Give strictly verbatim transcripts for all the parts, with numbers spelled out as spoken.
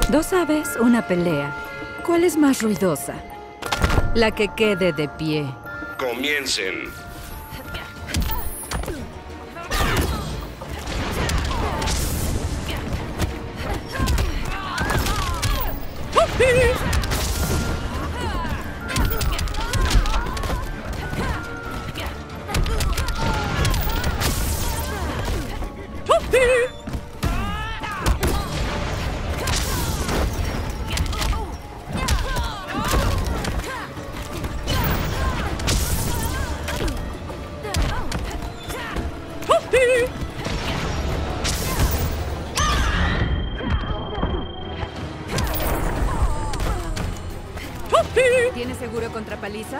Dos aves, una pelea. ¿Cuál es más ruidosa? La que quede de pie. Comiencen. ¿Tienes seguro contra palizas?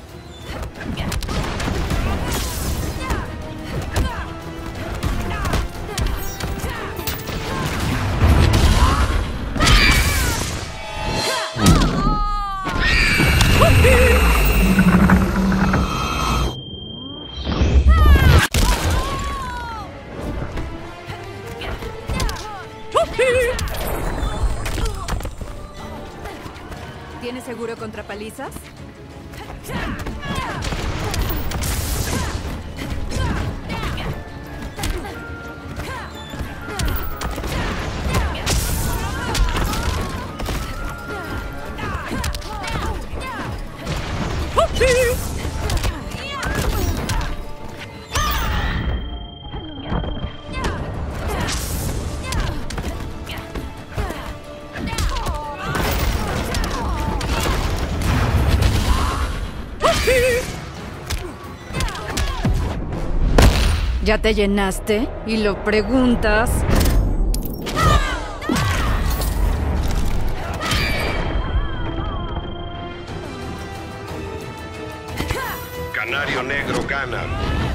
¿Tienes seguro contra palizas? ¿Ya te llenaste? ¿Y lo preguntas? Canario Negro gana.